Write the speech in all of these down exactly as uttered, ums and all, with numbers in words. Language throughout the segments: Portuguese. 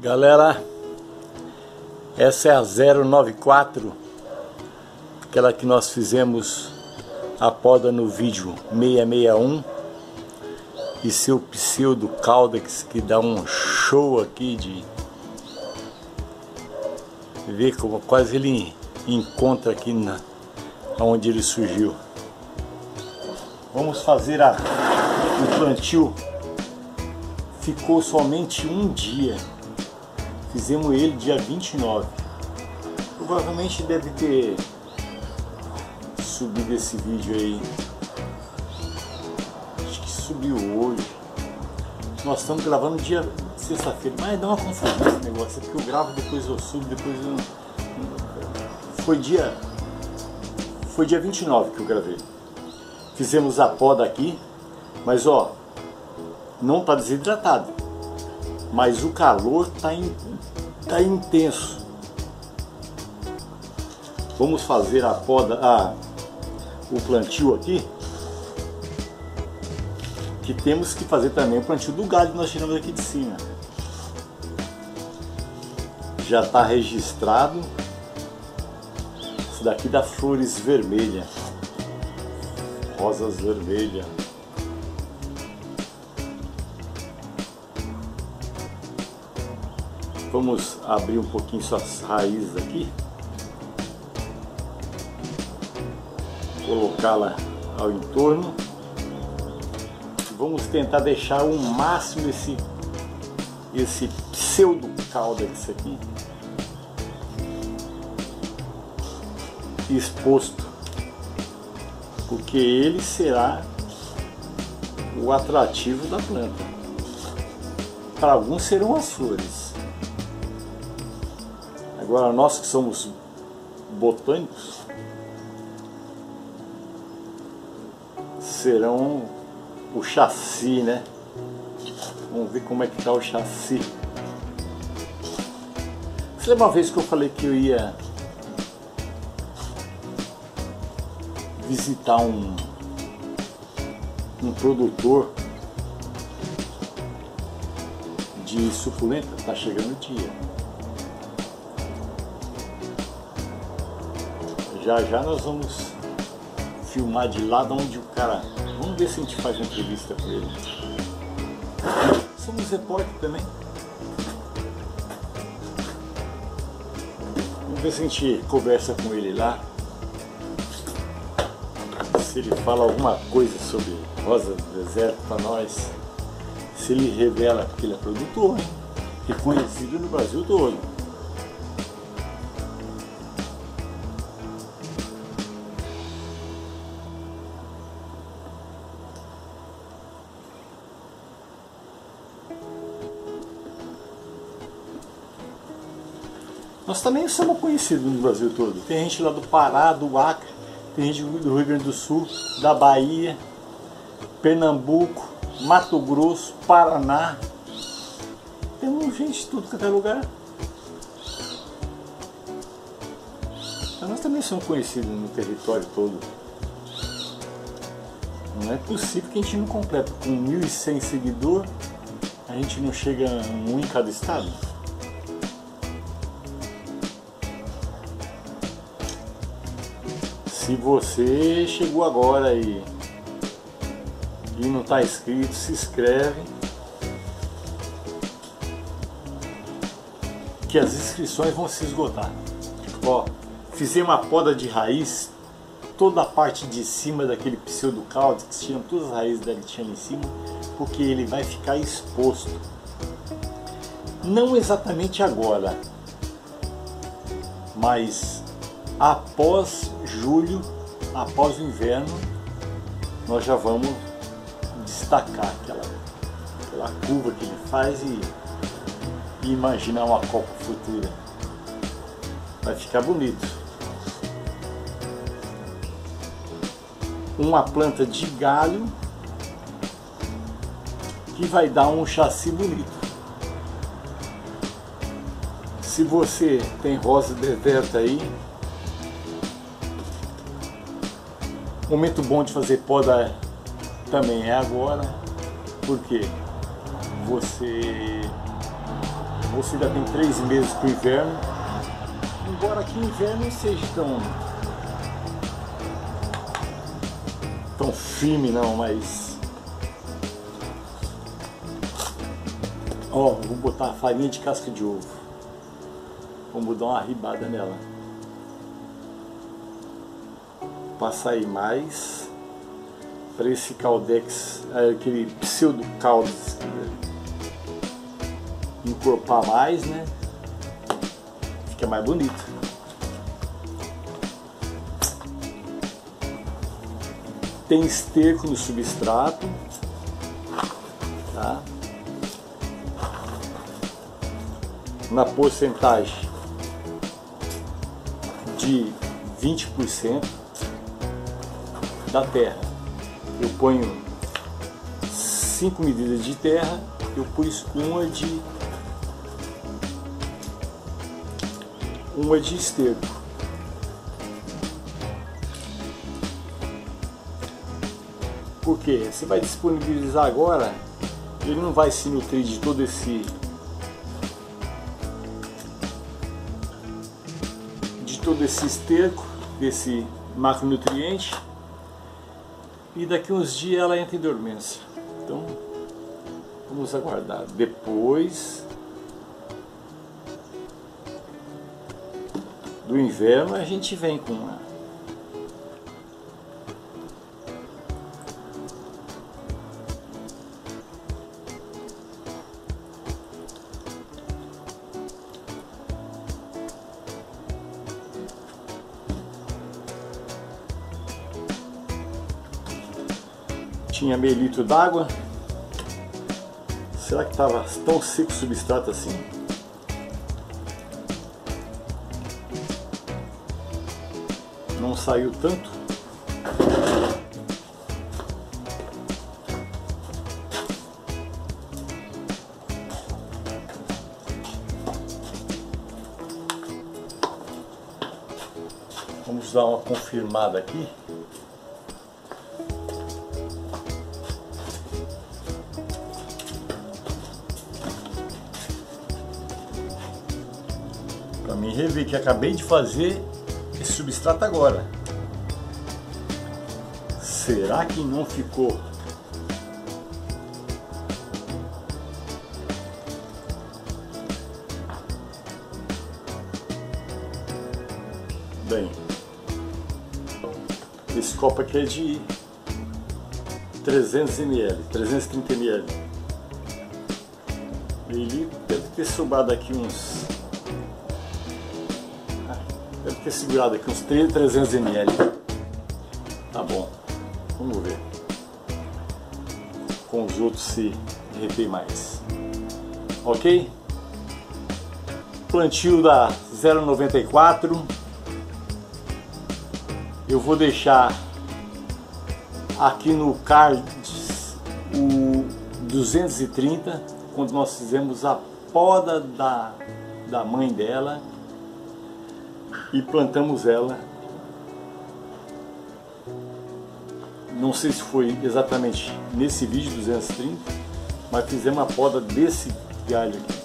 Galera, essa é a zero nove quatro, aquela que nós fizemos a poda no vídeo seiscentos e sessenta e um, e seu pseudo Caldex, que dá um show aqui de ver como quase ele encontra aqui na onde ele surgiu. Vamos fazer a, o plantio. Ficou somente um dia. Fizemos ele dia vinte e nove. Provavelmente deve ter subido esse vídeo aí. Acho que subiu hoje. Nós estamos gravando dia sexta-feira. Mas dá uma confusão esse negócio. É porque eu gravo, depois eu subo, depois eu... Foi dia... Foi dia vinte e nove que eu gravei. Fizemos a poda aqui. Mas ó, não está desidratado. Mas o calor está in, tá intenso. Vamos fazer a poda, a, o plantio aqui. Que temos que fazer também o plantio do galho que nós tiramos aqui de cima. Já está registrado. Esse daqui dá flores vermelhas. Rosas vermelhas. Vamos abrir um pouquinho suas raízes aqui, colocá-la ao entorno. Vamos tentar deixar o máximo esse esse pseudo Caldex aqui exposto, porque ele será o atrativo da planta. Para alguns serão as flores. Agora nós que somos botânicos serão o chassi, né? Vamos ver como é que tá o chassi. Você lembra uma vez que eu falei que eu ia visitar um, um produtor de suculenta? Tá chegando o dia. Já já nós vamos filmar de lá de onde o cara... Vamos ver se a gente faz uma entrevista com ele. Somos repórter também. Vamos ver se a gente conversa com ele lá. Se ele fala alguma coisa sobre rosa do deserto para nós. Se ele revela, porque ele é produtor, hein? Reconhecido no Brasil todo. Nós também somos conhecidos no Brasil todo. Tem gente lá do Pará, do Acre, tem gente do Rio Grande do Sul, da Bahia, Pernambuco, Mato Grosso, Paraná. Temos gente de tudo quanto é lugar. Então nós também somos conhecidos no território todo. Não é possível que a gente não complete. Com mil e cem seguidores, a gente não chega a um em cada estado. Se você chegou agora e, e não está inscrito, se inscreve, que as inscrições vão se esgotar. Ó, fizemos uma poda de raiz, toda a parte de cima daquele pseudo Caldex, tiramos todas as raízes dele que tinha ali em cima, porque ele vai ficar exposto. Não exatamente agora, mas após julho, após o inverno, nós já vamos destacar aquela, aquela curva que ele faz e, e imaginar uma copa futura. Vai ficar bonito. Uma planta de galho que vai dar um chassi bonito. Se você tem rosa deserta aí, momento bom de fazer poda também é agora, porque você Você ainda tem três meses para o inverno. Embora aqui o inverno não seja tão, tão firme não, mas... Ó, vou botar a farinha de casca de ovo. Vamos dar uma arribada nela. Para sair mais. Para esse caldex, aquele pseudo caldex, encorpar mais, né? Fica mais bonito. Tem esterco no substrato, tá? Na porcentagem de vinte por cento da terra. Eu ponho cinco medidas de terra, eu pus uma de uma de esterco. Por quê? Você vai disponibilizar agora, ele não vai se nutrir de todo esse de todo esse esterco, desse macronutriente, e daqui uns dias ela entra em dormência. Então vamos aguardar. Depois do inverno a gente vem com uma tinha meio litro d'água. Será que estava tão seco o substrato assim? Não saiu tanto? Vamos dar uma confirmada aqui. Para mim rever que acabei de fazer esse substrato agora. Será que não ficou? Bem, esse copo aqui é de trezentos mililitros, trezentos e trinta mililitros. Ele deve ter sobrado aqui uns... Deve ter segurado aqui uns trezentos mililitros. Tá bom, vamos ver. Com os outros se derreter mais. Ok? Plantio da zero noventa e quatro. Eu vou deixar aqui no card o duzentos e trinta, quando nós fizemos a poda da, da mãe dela e plantamos ela. Não sei se foi exatamente nesse vídeo duzentos e trinta, mas fizemos a poda desse galho aqui.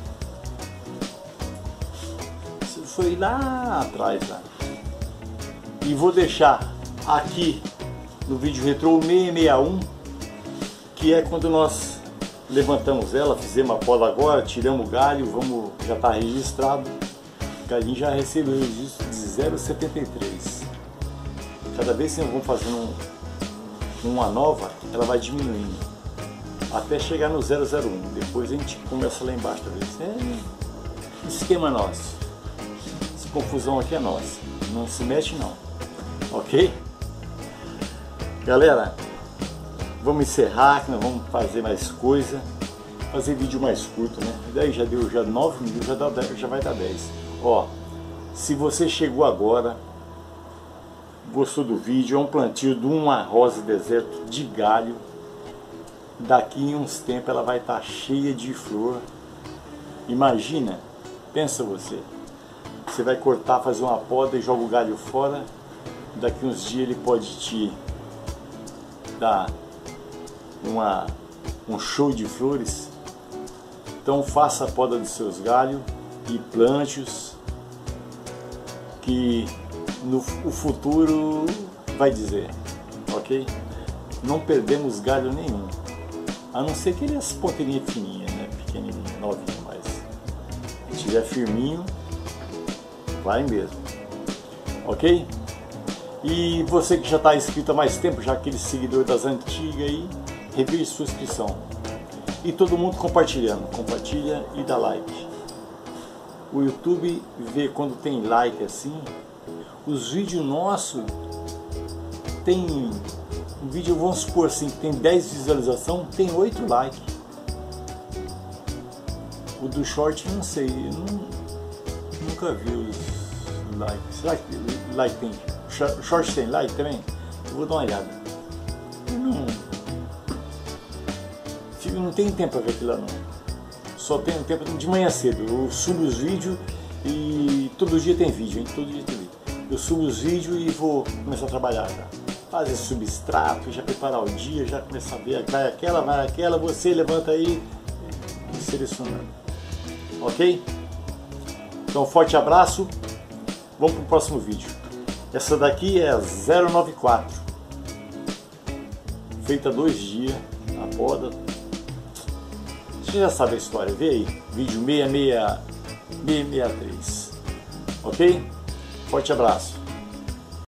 Isso foi lá atrás, lá. E vou deixar aqui no vídeo retrô seiscentos e sessenta e um, que é quando nós levantamos ela, fizemos a poda agora, tiramos o galho, vamos, já está registrado. O galinho já recebeu o registro de zero vírgula setenta e três. Cada vez que nós vamos fazendo um, uma nova, ela vai diminuindo até chegar no zero vírgula zero um. Depois a gente começa lá embaixo para ver se é esquema nosso. Essa confusão aqui é nossa, não se mexe não. Ok? Galera, vamos encerrar, que nós vamos fazer mais coisa, fazer vídeo mais curto, né? E daí já deu já nove minutos, já, dá, já vai dar dez. Ó, se você chegou agora, gostou do vídeo, é um plantio de uma rosa deserto de galho. Daqui em uns tempos ela vai estar cheia de flor. Imagina, pensa você, você vai cortar, fazer uma poda e joga o galho fora. Daqui uns dias ele pode te dar uma, um show de flores. Então faça a poda dos seus galhos e plante-os, que no o futuro vai dizer, ok? Não perdemos galho nenhum, a não ser que ele é as ponteirinhas fininhas, né? Pequenininho, novinho, mas se estiver firminho, vai mesmo, ok? E você que já está inscrito há mais tempo, já aquele seguidor das antigas aí, revise sua inscrição. E todo mundo compartilhando, compartilha e dá like. O YouTube vê quando tem like assim, os vídeos nossos tem um vídeo, vamos supor assim, que tem dez visualizações, tem oito likes. O do short não sei, eu não, nunca vi os likes. Será que like tem? Short tem like também? Eu vou dar uma olhada. Eu não, eu não tenho tempo para ver aquilo lá não. Só tenho tempo de manhã cedo. Eu subo os vídeos e todo dia tem vídeo, hein? Todo dia tem vídeo. Eu subo os vídeos e vou começar a trabalhar já. Fazer substrato, já preparar o dia, já começar a ver, vai aquela, vai aquela, você levanta aí e seleciona. Ok? Então, forte abraço. Vamos para o próximo vídeo. Essa daqui é a zero nove quatro. Feita há dois dias, a poda. Você já sabe a história, vê aí. Vídeo seis seis seis três. Ok? Forte abraço.